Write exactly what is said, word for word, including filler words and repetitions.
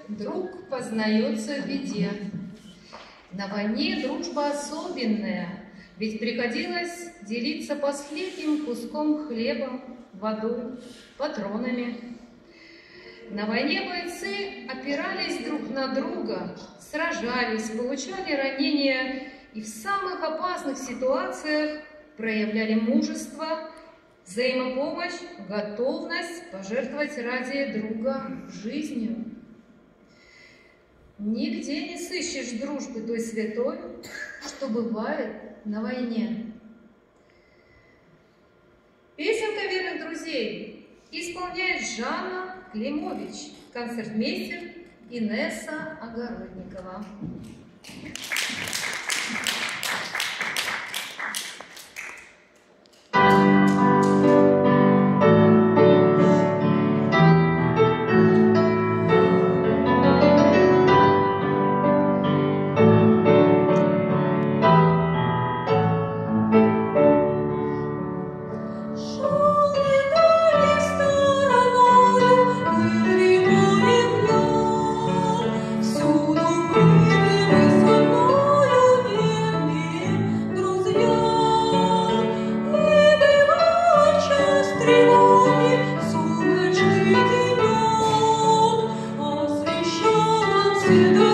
друг познается в беде. На войне дружба особенная, ведь приходилось делиться последним куском хлеба, водой, патронами. На войне бойцы опирались друг на друга, сражались, получали ранения и в самых опасных ситуациях проявляли мужество, взаимопомощь, готовность пожертвовать ради друга жизнью. Нигде не сыщешь дружбы той святой, что бывает на войне. Песенка верных друзей исполняет Жанна Климович, концертмейстер Инесса Огородникова. To